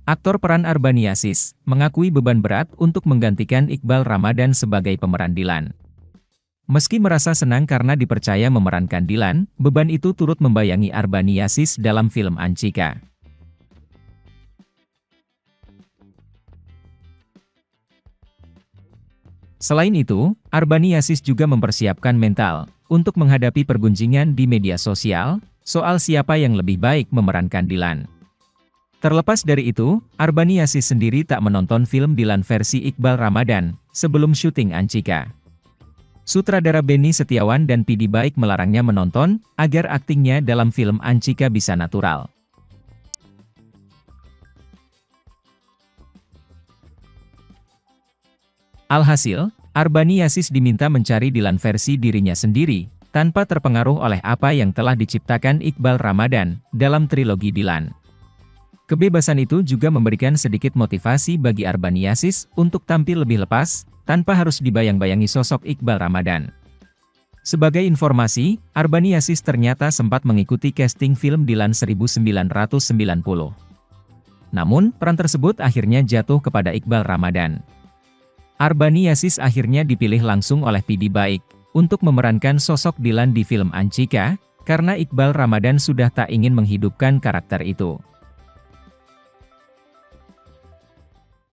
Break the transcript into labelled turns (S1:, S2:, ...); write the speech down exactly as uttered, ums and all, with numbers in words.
S1: Aktor peran Arbani Aziz mengakui beban berat untuk menggantikan Iqbal Ramadan sebagai pemeran Dilan. Meski merasa senang karena dipercaya memerankan Dilan, beban itu turut membayangi Arbani Aziz dalam film Ancika. Selain itu, Arbani Aziz juga mempersiapkan mental untuk menghadapi pergunjingan di media sosial soal siapa yang lebih baik memerankan Dilan. Terlepas dari itu, Arbani Aziz sendiri tak menonton film Dilan versi Iqbal Ramadan sebelum syuting Ancika. Sutradara Benny Setiawan dan P D Baik melarangnya menonton agar aktingnya dalam film Ancika bisa natural. Alhasil, Arbani Aziz diminta mencari Dilan versi dirinya sendiri, tanpa terpengaruh oleh apa yang telah diciptakan Iqbal Ramadan dalam trilogi Dilan. Kebebasan itu juga memberikan sedikit motivasi bagi Arbani Aziz untuk tampil lebih lepas, tanpa harus dibayang-bayangi sosok Iqbal Ramadan. Sebagai informasi, Arbani Aziz ternyata sempat mengikuti casting film Dilan seribu sembilan ratus sembilan puluh. Namun, peran tersebut akhirnya jatuh kepada Iqbal Ramadan. Arbani Aziz akhirnya dipilih langsung oleh P D Baik untuk memerankan sosok Dilan di film Ancika, karena Iqbal Ramadan sudah tak ingin menghidupkan karakter itu.